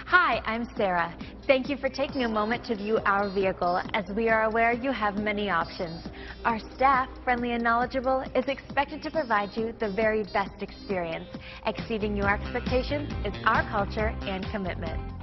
Hi, I'm Sarah. Thank you for taking a moment to view our vehicle, as we are aware you have many options. Our staff, friendly and knowledgeable, is expected to provide you the very best experience. Exceeding your expectations is our culture and commitment.